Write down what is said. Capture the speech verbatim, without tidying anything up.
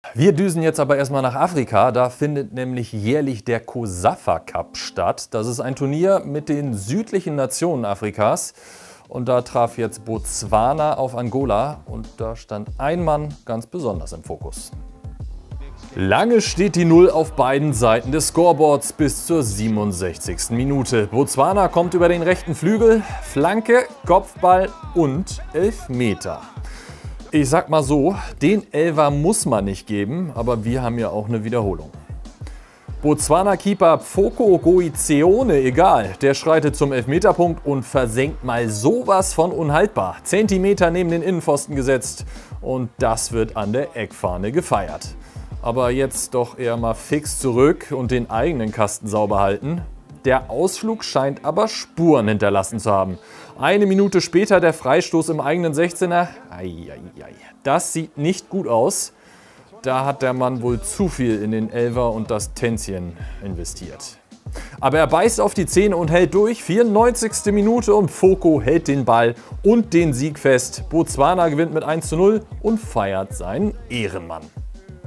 Wir düsen jetzt aber erstmal nach Afrika. Da findet nämlich jährlich der COSAFA Cup statt. Das ist ein Turnier mit den südlichen Nationen Afrikas. Und da traf jetzt Botswana auf Angola. Und da stand ein Mann ganz besonders im Fokus. Lange steht die Null auf beiden Seiten des Scoreboards bis zur siebenundsechzigsten Minute. Botswana kommt über den rechten Flügel, Flanke, Kopfball und Elfmeter. Ich sag mal so, den Elfer muss man nicht geben, aber wir haben ja auch eine Wiederholung. Botswana-Keeper Pfoko Goizeone, egal, der schreitet zum Elfmeterpunkt und versenkt mal sowas von unhaltbar. Zentimeter neben den Innenpfosten gesetzt und das wird an der Eckfahne gefeiert. Aber jetzt doch eher mal fix zurück und den eigenen Kasten sauber halten. Der Ausflug scheint aber Spuren hinterlassen zu haben. Eine Minute später der Freistoß im eigenen sechzehner. Eieiei. Das sieht nicht gut aus. Da hat der Mann wohl zu viel in den Elfer und das Tänzchen investiert. Aber er beißt auf die Zähne und hält durch. vierundneunzigste Minute und Pfoko hält den Ball und den Sieg fest. Botswana gewinnt mit eins zu null und feiert seinen Ehrenmann.